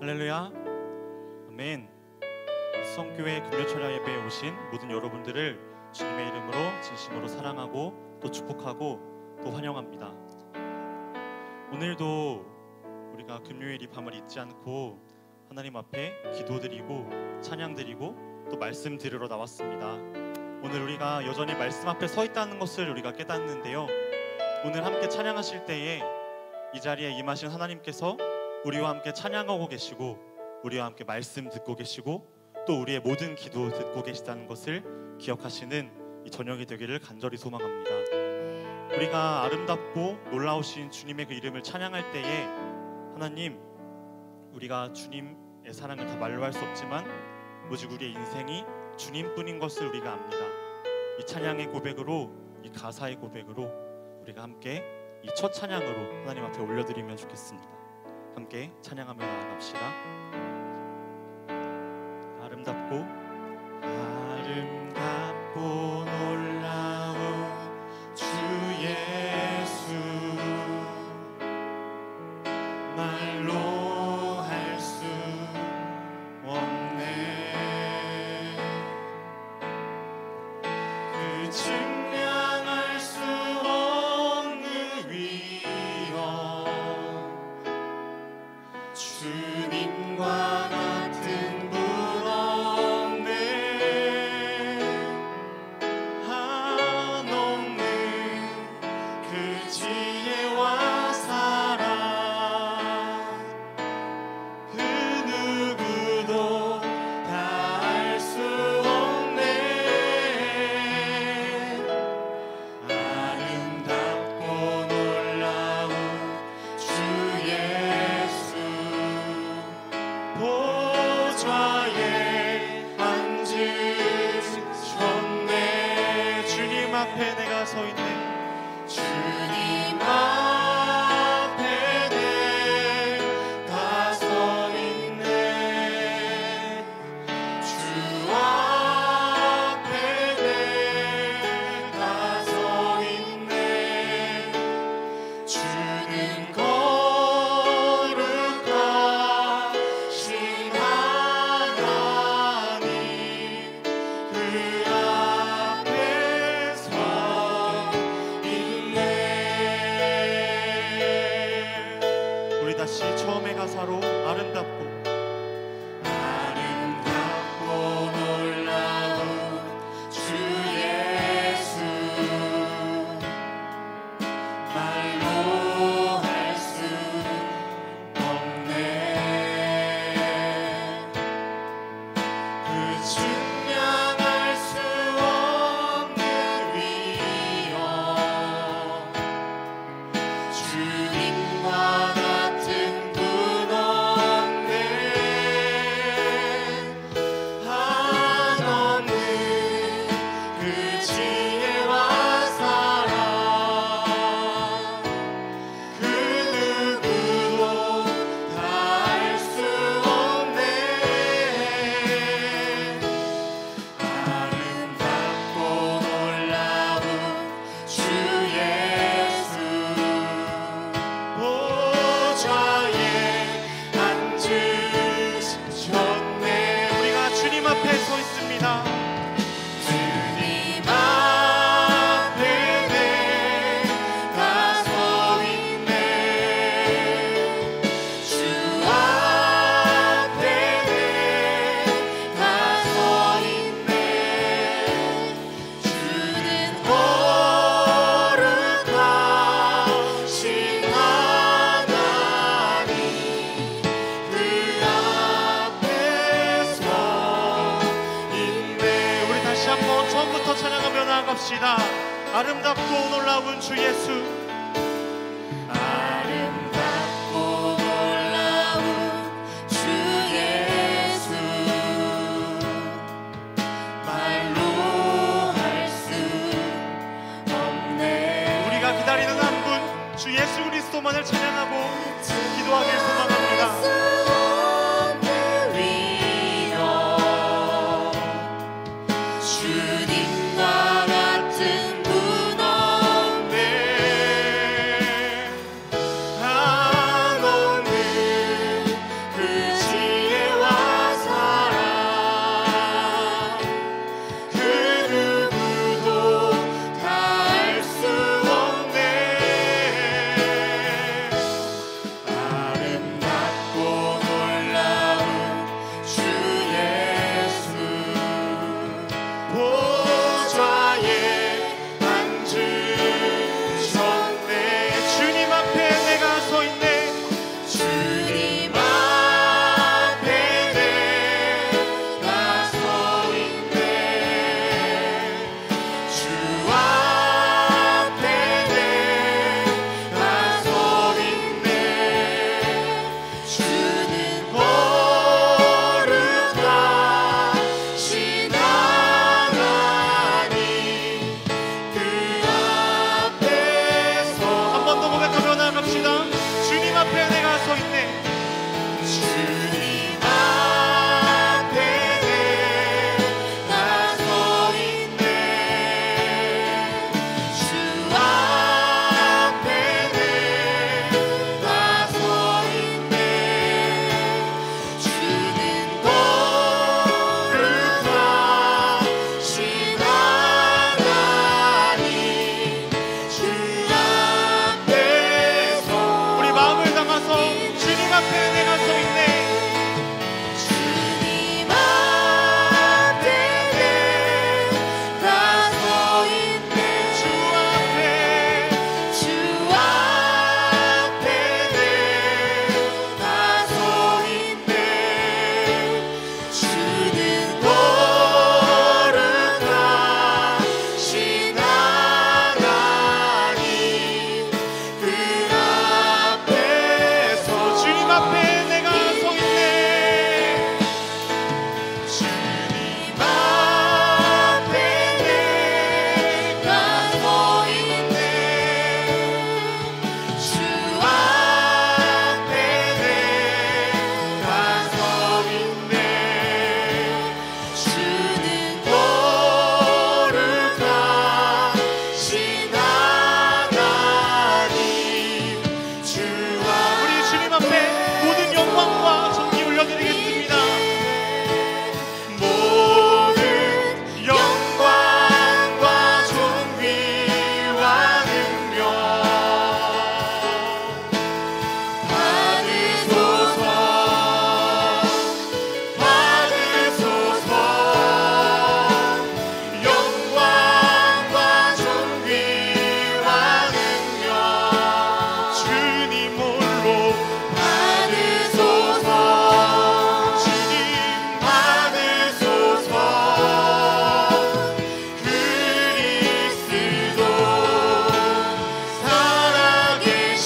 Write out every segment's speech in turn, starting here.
할렐루야. 아멘. 수성교회 금요철야 예배에 오신 모든 여러분들을 주님의 이름으로 진심으로 사랑하고 또 축복하고 또 환영합니다. 오늘도 우리가 금요일 이 밤을 잊지 않고 하나님 앞에 기도드리고 찬양드리고 또 말씀 들으러 나왔습니다. 오늘 우리가 여전히 말씀 앞에 서 있다는 것을 우리가 깨닫는데요, 오늘 함께 찬양하실 때에 이 자리에 임하신 하나님께서 우리와 함께 찬양하고 계시고 우리와 함께 말씀 듣고 계시고 또 우리의 모든 기도 듣고 계시다는 것을 기억하시는 이 저녁이 되기를 간절히 소망합니다. 우리가 아름답고 놀라우신 주님의 그 이름을 찬양할 때에 하나님, 우리가 주님의 사랑을 다 말로 할 수 없지만 오직 우리의 인생이 주님뿐인 것을 우리가 압니다. 이 찬양의 고백으로, 이 가사의 고백으로 우리가 함께 이 첫 찬양으로 하나님 앞에 올려드리면 좋겠습니다. 함께 찬양하며 나아갑시다. 아름답고 놀라운 주 예수, 말로 할 수 없네. 그 증명할 수 없는 위엄, 주님과 같은 분 없네. 한없는 그 지혜와 사랑, 그 누구도 다 알 수 없네. 아름답고 놀라운 주 예수, 보좌에 앉으셨네. 주님 앞에 내가 서 있네. 주님 앞에 내가 서 있네. 주 앞에 내가 서 있네. 주는 거룩하신 하나님, 그 앞에 서 있네. 우리 다시 처음의 가사로 아름답고 놀라운 주 예수, 말로 할 수 없네. 그 증명할 수 없는 위엄, 주님과 같은 분 없네. 한없는 그 지혜와 사랑, 그 누구도 다 알 수 없네. 아름답고 놀라운 주 예수, 보좌에 앉으셨네. 우리가 주님 앞에 서 있습니다. 주님 앞에 내가 서 있네. 주 앞에 내가 서 있네. 주는 거룩하신 하나님, 그 앞에 서 있네. 우리 다시 한번 처음부터 찬양하며 나아갑시다. 아름답고 놀라운 주 예수, 아름답고 놀라운 주 예수, 말로 할 수 없네. 우리가 기다리는 한 분, 주 예수 그리스도만을 찬양하고 기도하길 소망합니다. 주님과 같은 분 없네. 앞에 내가 서 있네. 주님 앞에 내가 서 있네. 주 앞에 내가 서 있네. 주는 거룩하신 하나님. 주 우리 주님 앞에 모든 영광과 존귀 올려드리겠습니다. 모든 영광과 존귀와 능력 받으소서. 받으소서. 영광과 존귀와 능력 주님 홀로 받으소서. 주님 받으소서. 그리스도 살아계신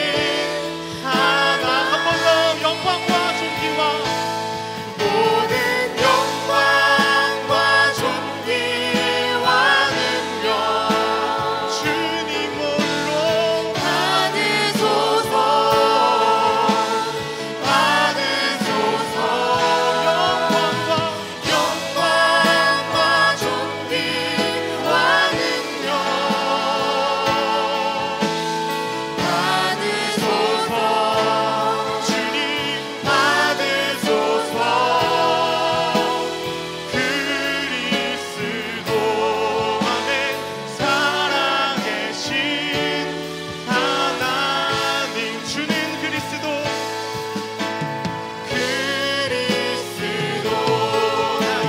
하나. 한 번 더 영광과 존귀와 모든 영광과 존귀와 능력 주님 홀로 받으소서. 받으소서. 영광과 영광과 존귀와 능력 받으소서. 주님 받으소서. 그리스도 안에 살아계신 하나님. 주는 그리스도 나의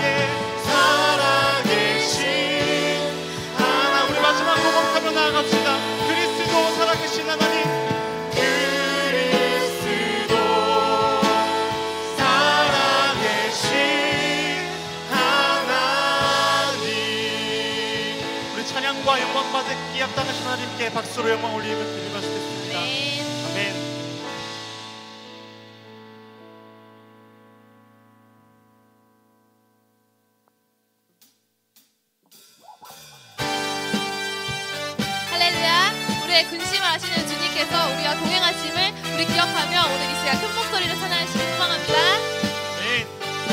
살아계신 하나. 우리 마지막 고백하며 나아갑시다. 그리스도 살아계신 하나님. 그리스도 살아계신 하나님. 우리 찬양과 영광 받기에 합당하신 하나님께 박수로 영광 올리며 드리면 좋겠습니다. 아멘. 할렐루야. 우리의 근심을 아시는 주님께서 우리와 동행하심을 우리 기억하며 오늘 이 시간 큰 목소리로 찬양하시길 소망합니다. 아멘.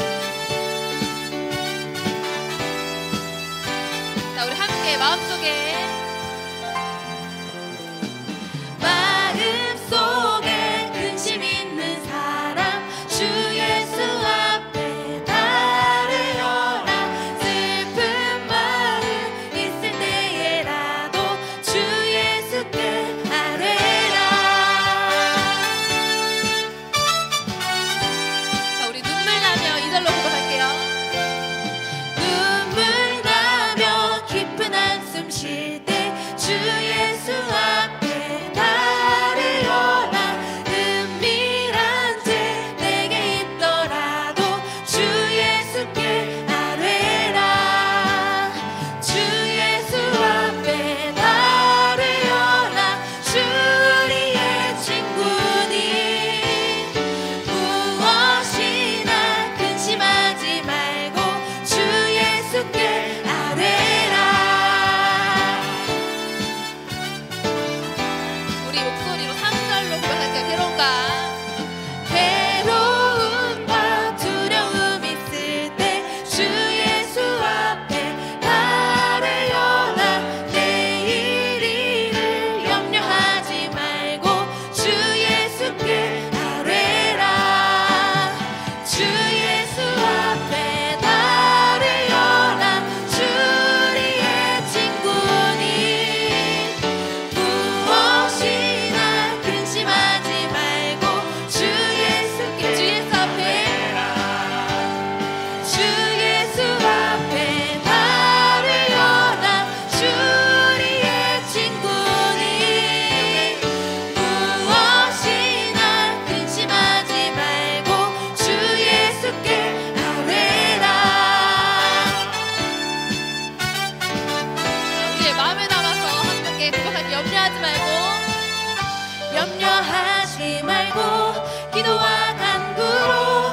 자, 우리 함께 마음속에 마음속에 근심 있는 사람 주 예수 앞에 달려라. 슬픈 마음 있을 때에라도 주 예수께 아뢰라. 기도와 간구로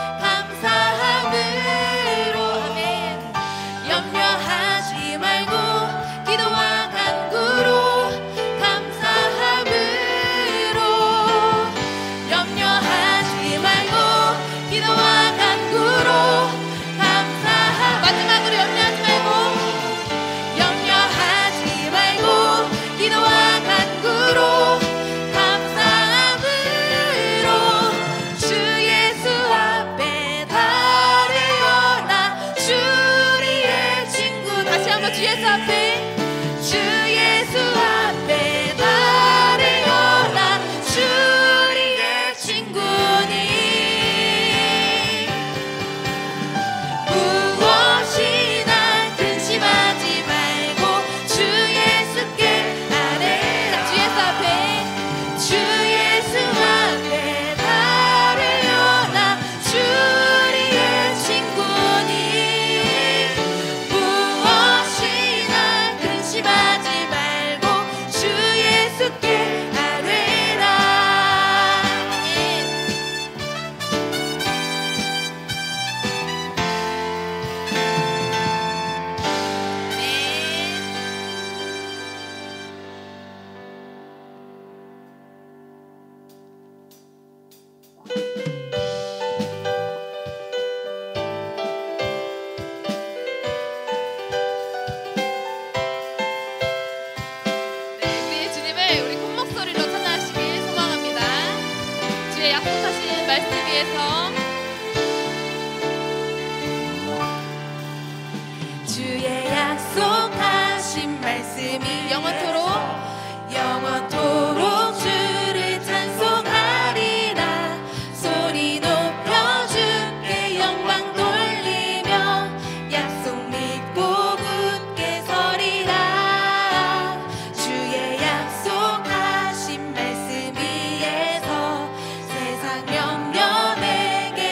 감사함으로 아멘. 염려하지 말고 기도와 간구로 감사함으로 염려하지 말고 기도와 간구로 감사함 마지막으로 염려하지 말고 염려하지 말고 기도와 간구로 감사함으로 주 예수 앞에 달려라 주 우리의 친구 다시 한번 주 예수 앞에 주 예수 앞에 달려라 주 우리의 친구니 무엇이나 근심하지 말고 주 예수께 아뢰라 주 예수 앞에 주 예수 앞에 달려라 주 우리의 친구니 무엇이나 근심하지 말고 주 예수께 아뢰라 우리의 주님을 우리 큰 목소리로 찬양하시길 소망합니다. 주의 약속하신 말씀 위에서 주의 약속하신 말씀이 영원토록 영원토록 주를 찬송하리라 소리 높여 주께 영광 돌리며 약속 믿고 굳게 서리라 주의 약속하신 말씀 위에서 세상 영려 내게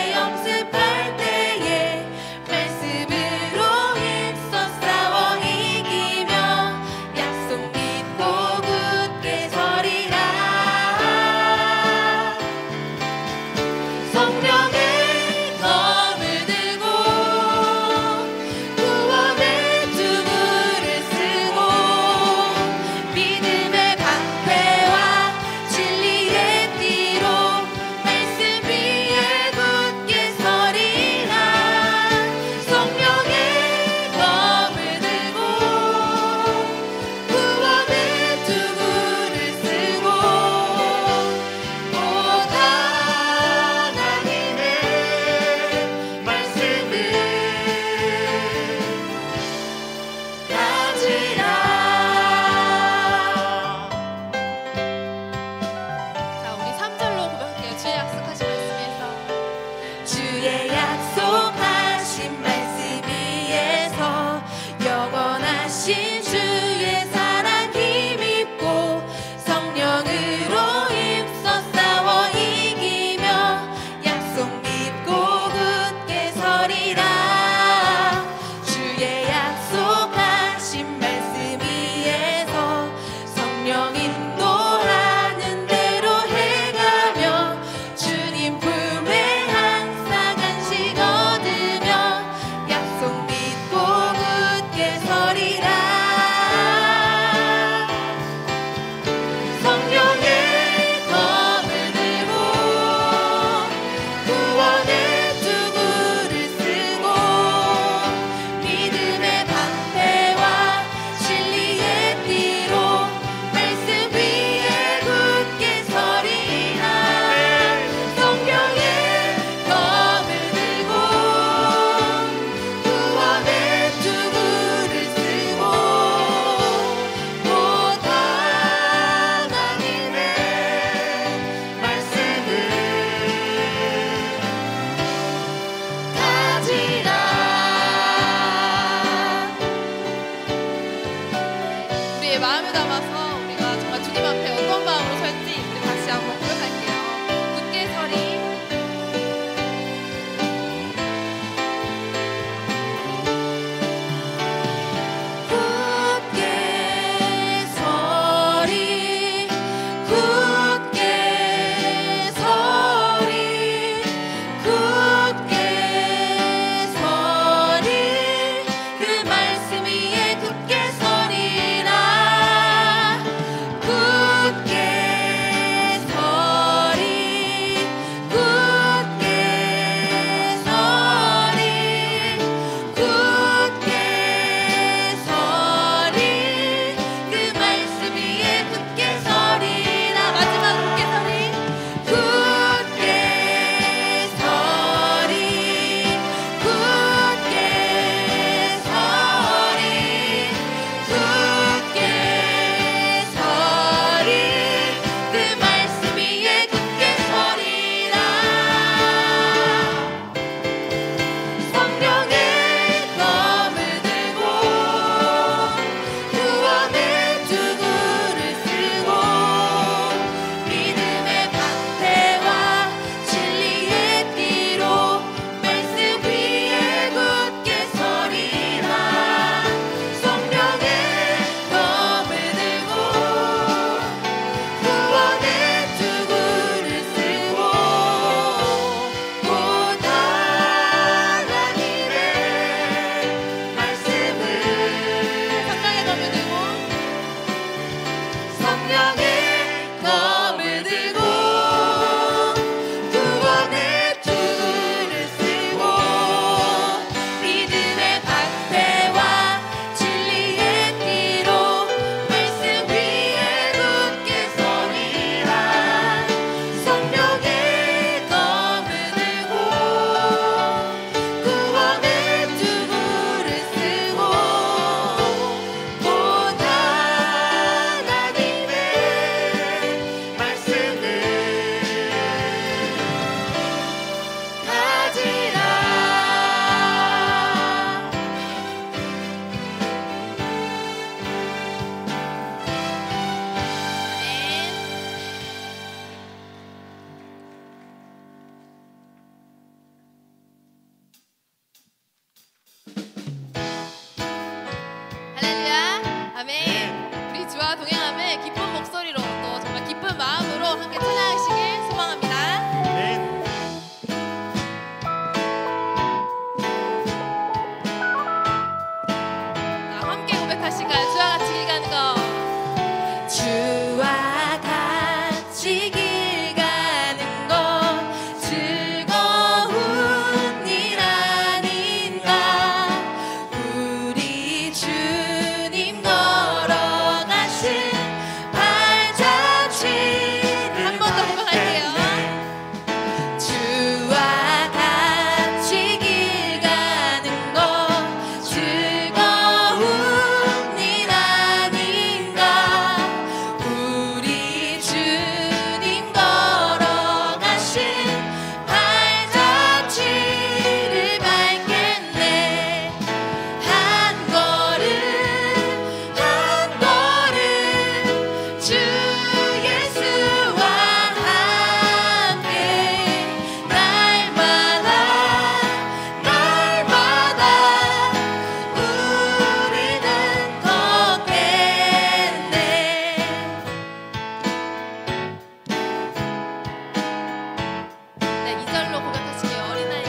2절로 고백하시게요. 어린아이.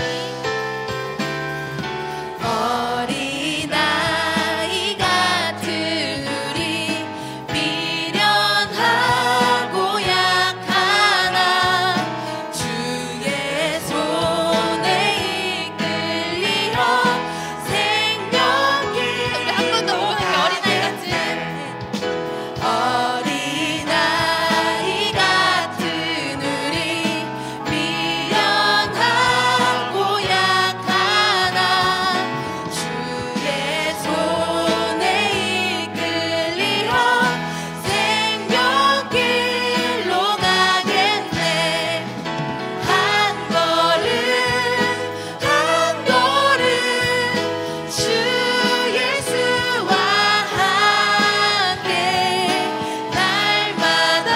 어린아이 같은 우리 미련하고 약하나 주의 손에 이끌리어 생명길 우리 한 번 더 고백할게요. 어린아이 같은. 어린아이 같은 우리 미련하고 약하나 주의 손에 이끌리어 생명길로 가겠네. 한 걸음 한 걸음 주 예수와 함께 날마다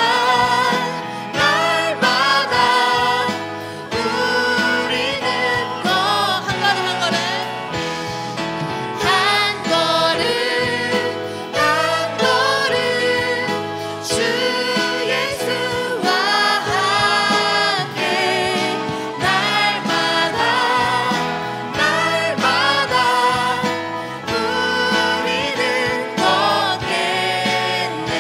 우리는 더 한 걸음 한 걸음 주 예수와 함께 날마다 우리는 걷겠네.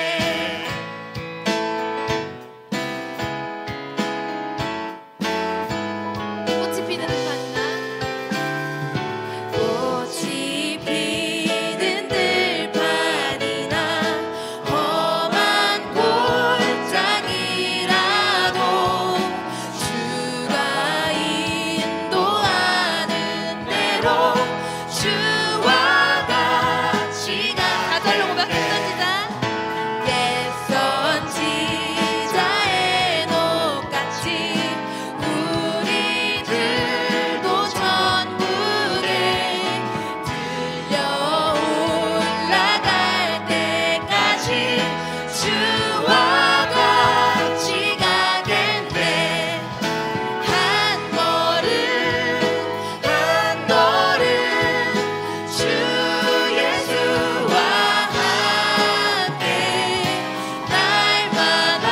꽃이 피는 듯하니나 꽃이 피는 들판이나 험한 골짜기라도 주가 인도하는 대로 주와 같이 가. 4절로 고백 선지자. 옛 선지자의 녹같이 우리들도 천국에 들려 올라갈 때까지 주와 같이 가겠네. 한 걸음 주 예수와 함께 날마다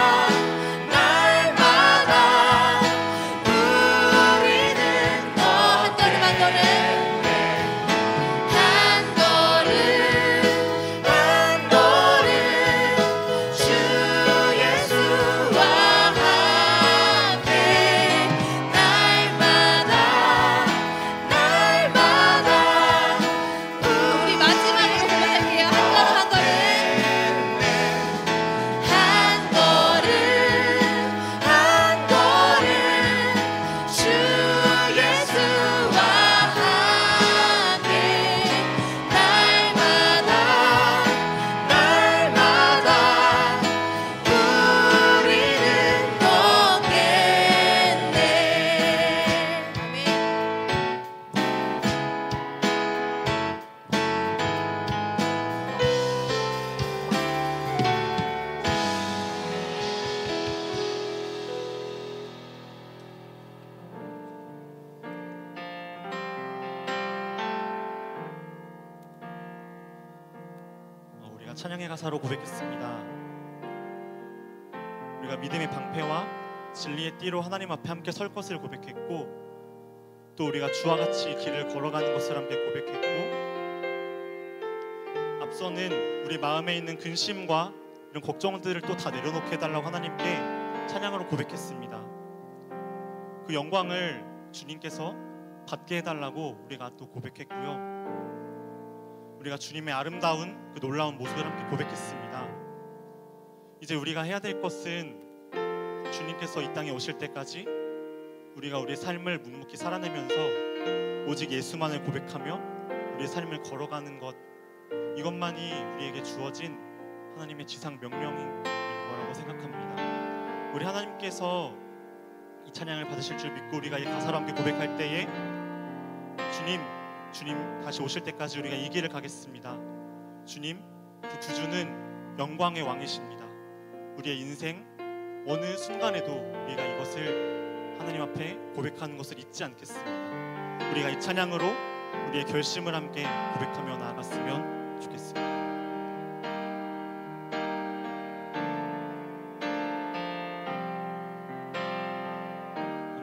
우리는 더 한 걸음 주 예수와 함께 날마다 우리 마지막으로 고백할게요. 한 걸음 주 예수와 함께 날마다 우리는 걷겠네. 아멘. 우리가 찬양의 가사로 고백했습니다. 우리가 믿음의 방패와 진리의 띠로 하나님 앞에 함께 설 것을 고백했고, 또 우리가 주와 같이 길을 걸어가는 것을 함께 고백했고, 앞서는 우리 마음에 있는 근심과 이런 걱정들을 또 다 내려놓게 해달라고 하나님께 찬양으로 고백했습니다. 그 영광을 주님께서 받게 해달라고 우리가 또 고백했고요. 우리가 주님의 아름다운 그 놀라운 모습을 함께 고백했습니다. 이제 우리가 해야 될 것은 주님께서 이 땅에 오실 때까지 우리가 우리의 삶을 묵묵히 살아내면서 오직 예수만을 고백하며 우리의 삶을 걸어가는 것, 이것만이 우리에게 주어진 하나님의 지상 명령인 거라고 생각합니다. 우리 하나님께서 이 찬양을 받으실 줄 믿고 우리가 이 가사로 함께 고백할 때에 주님 다시 오실 때까지 우리가 이 길을 가겠습니다. 주님, 그 구주는 영광의 왕이십니다. 우리의 인생 어느 순간에도 우리가 이것을 하나님 앞에 고백하는 것을 잊지 않겠습니다. 우리가 이 찬양으로 우리의 결심을 함께 고백하며 나아갔으면 좋겠습니다.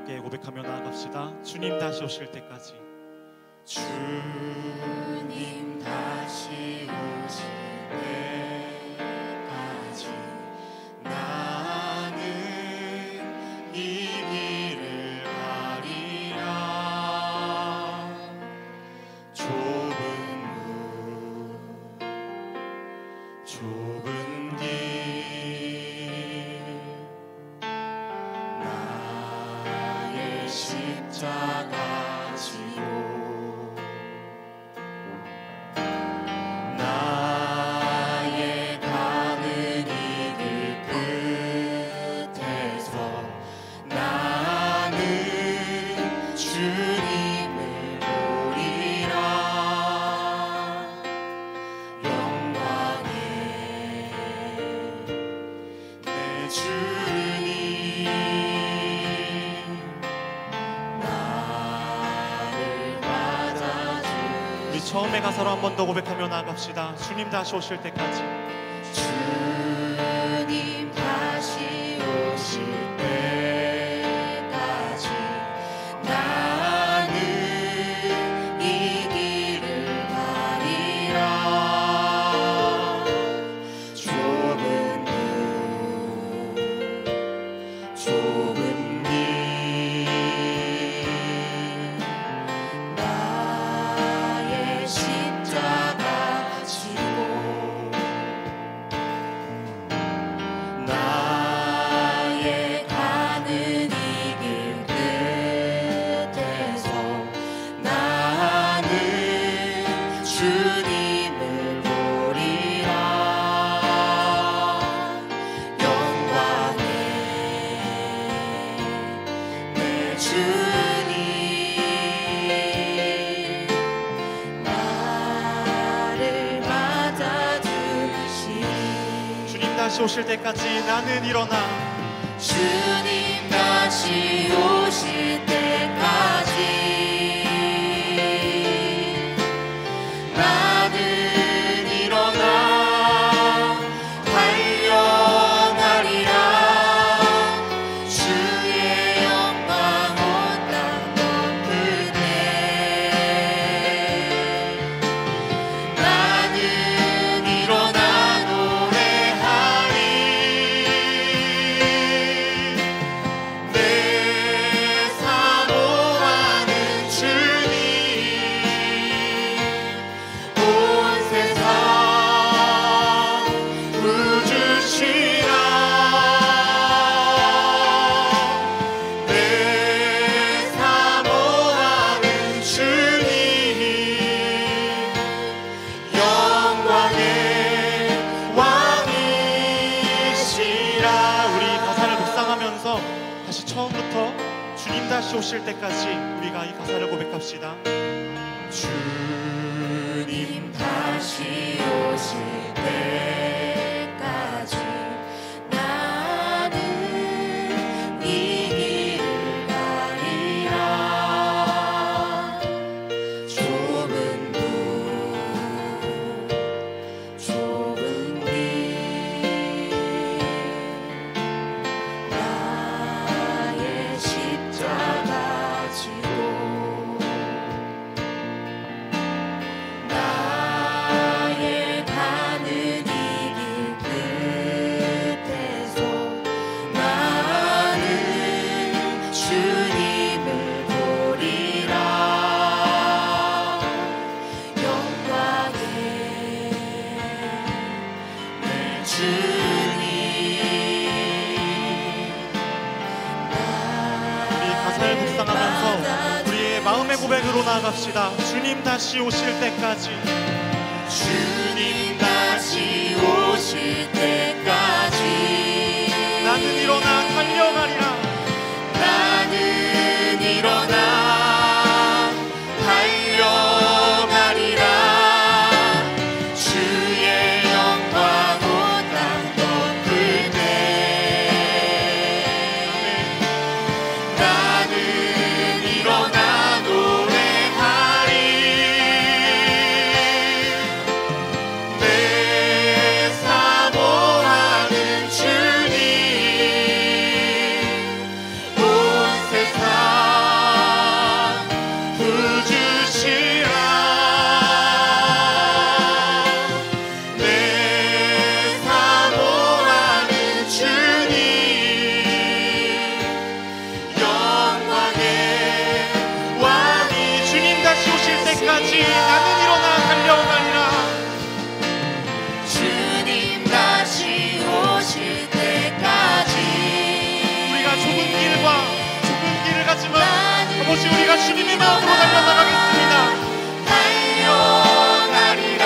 함께 고백하며 나아갑시다. 주님 다시 오실 때까지. 주님 다시 오실 때까지 나는 이 길을 가리라. 좁은 길 나의 십자가 지고 나의 가는 이 길 끝에서 나는 주님을 보리라. 영광의 내 주님 나를 받아주. 우리 처음의 가사로 한 번 더 고백하며 나아갑시다. 주님 다시 오실 때까지. 주님 다시 오실 때까지 나는 이 길을 가리라. 좁은 길 나의 십자가 지고 나의 가는 이 길 끝에서 나는 주님을 보리라. 영광의 내 주님 나를 받아주시니. 주님 다시 오실 때까지 나는 일어나. 주님 다시 오실 때까지 나는 일어나 달려가리라. 주의 영광 온 땅 덮을 때 나는 일어나 노래하리. 내 사모하는 주님 온 세상 부주시라. 내 사모하는 주님 영광의 왕이시라. 우리 가사를 묵상하면서 다시 처음부터 주님 다시 오실 때까지 우리가 이 가사를 고백합시다. 주님 다시 오실 때까지 나는 이 길을 가리라. 좁은 길 나의 십자가 지고 나의 가는 이 길 끝에서 나는 주님을 보리라. 영광의 내 주님 우리 가사를 묵상하면서 우리의 마음의 고백으로 나아갑시다. 주님 다시 오실 때까지. 주님 다시 오실 때까지 나는 일어나 달려가리라. 나는 일어나 달려가리라. 주의 영광 온 땅 덮을 때 나는 일어나 노래하리. 내 사모하는 오직 우리가 주님의 마음으로 달려나가겠습니다. 달려가리라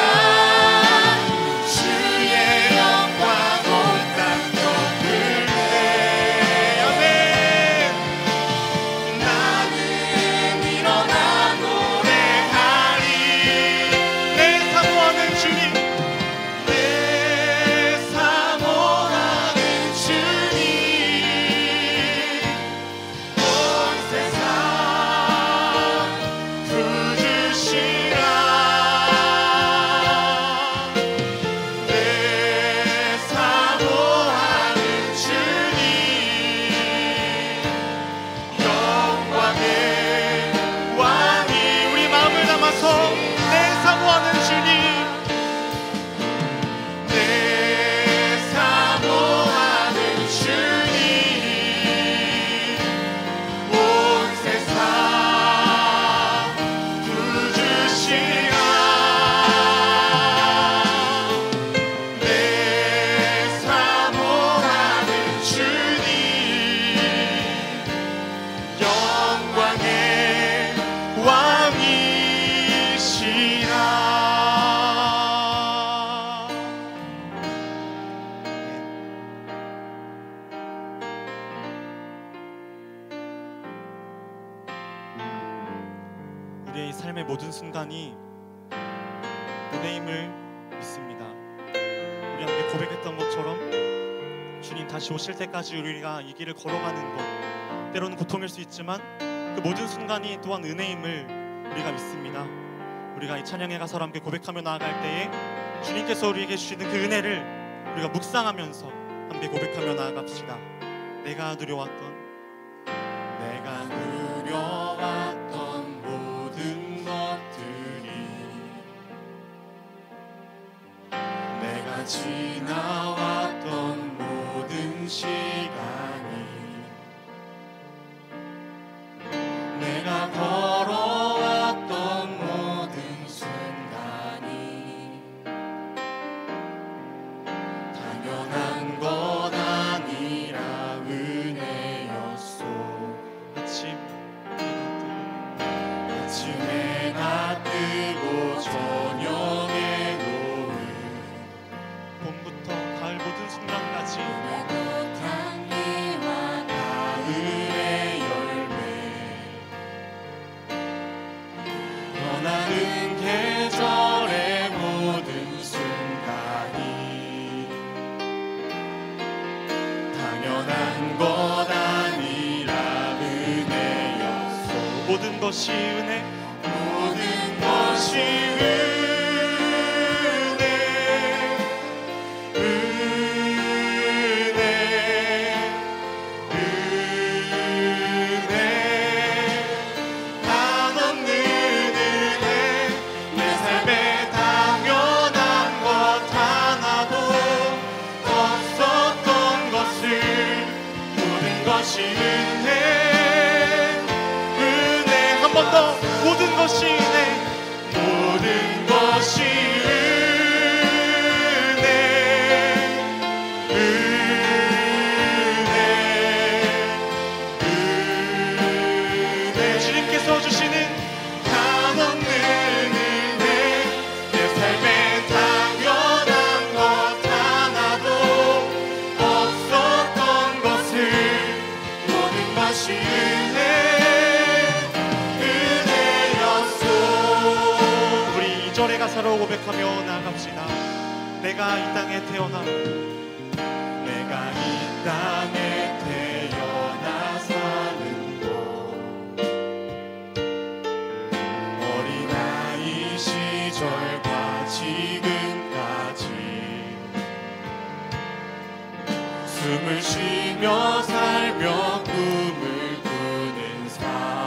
주의 영광 온 땅 덮을 때 아멘. 나는 일어나 노래하리 내 사모하는 주님, 내 사모하는 주님 온 세상 부르시라 내 사모하는 주님 영광의 왕이 우리 마음을 담아서 내 사모하는 주님, 내 사모하는 주님 온 세상 부르시라 내 사모하는 주님 영광의 왕이시라. 우리의 삶의 모든 순간이 은혜임을 믿습니다. 우리 함께 고백했던 것처럼 주님 다시 오실 때까지 우리가 이 길을 걸어가는 것, 때로는 고통일 수 있지만 그 모든 순간이 또한 은혜임을 우리가 믿습니다. 우리가 이 찬양의 가사로 함께 고백하며 나아갈 때에 주님께서 우리에게 주시는 그 은혜를 우리가 묵상하면서 함께 고백하며 나아갑시다. 내가 누려왔던 모든 것들이 내가 지나왔던 모든 시간이 내가 걸어왔던 모든 순간이 당연한 것 아니라 은혜였소. 아침에가 뜨고 저녁에 노을, 봄부터 가을 모든 순간까지 향기와 가을의 열매, 변하는 계절의 모든 순간이 당연한 것 아니라 은혜였소. 모든 것이 은혜, 모든 것이 은혜, 은혜, 은혜, 한없는 은혜. 내 삶에 당연한 것 하나도 없었던 것을 모든 것이 은혜, 은혜. 한 번 더 모든 것이 은혜, 모든 것이 은혜, 은혜, 은혜. 주님께서 주시는 한없는 은혜, 내 삶에 당연한 것 하나도 없었던 것을 모든 것이 은혜, 우리 2절의 가사로 고백하며 나아갑시다. 내가 이 땅에 태어나, 내가 이 땅에 태어나 사는 것, 어린아이 시절과 지금까지 숨을 쉬며 살며 꿈을 꾸는 삶,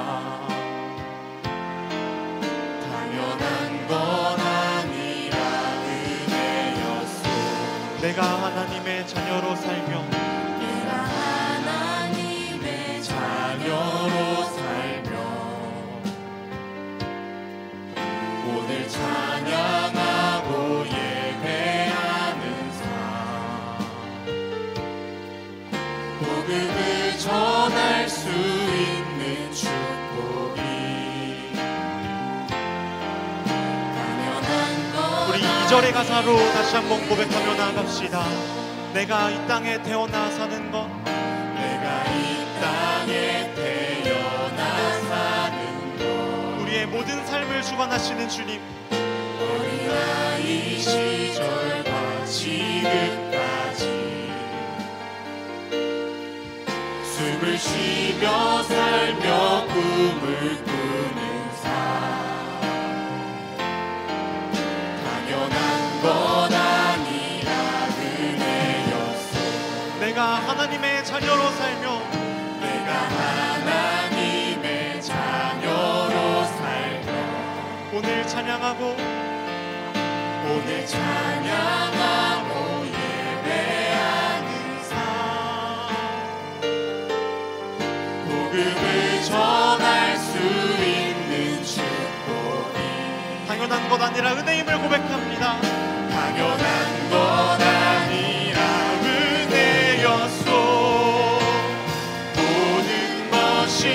당연한 것 아니라 은혜였소. 내가 하나님의 자녀로 살며, 내가 2절의 가사로 다시 한번 고백하며 나아갑시다. 내가 이 땅에 태어나 사는 것, 내가 이 땅에 태어나 사는 것, 우리의 모든 삶을 주관하시는 주님, 어린아이 시절과 지금까지 숨을 쉬며 살며 꿈을 꾸는 삶, 당연한 것 아니라 은혜였소. 내가 하나님의 자녀로 살며 내가 하나님의 자녀로 살며 오늘 찬양하고 오늘 찬양하고 예배하는 삶, 복음을 전할 수 있는 축복이 당연한 것 아니라 은혜임을 고백합니다. 당연한 것 아니라 은혜였소. 모든 것이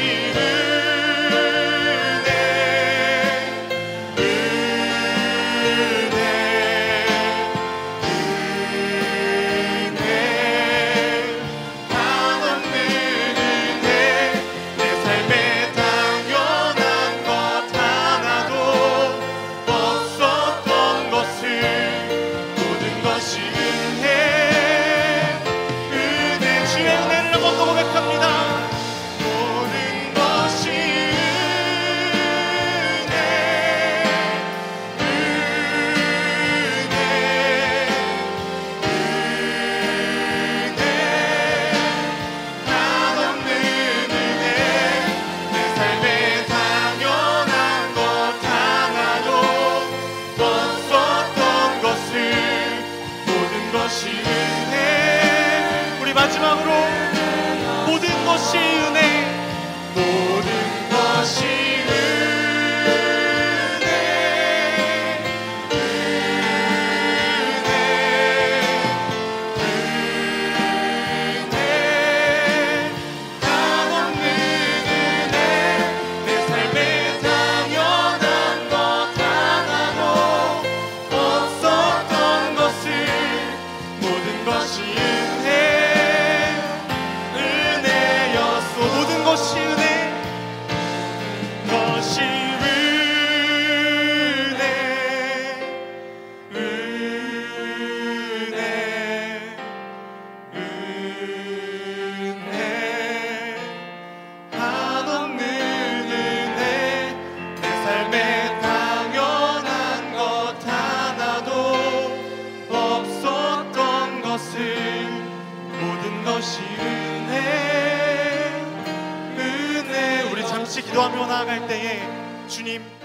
마지막으로 모든 것이 은혜, 모든 것이 은혜, 한없는 은혜. 내 삶에 당연한 것 하나도 없었던 것을 모든 것이 모든 것이 은혜, 것이 은혜, 한없는 은혜. 내 삶에 당연한 것 하나도 없었던 것을 모든 것이 은혜. 우리 잠시 기도하며 나아갈 때에 주님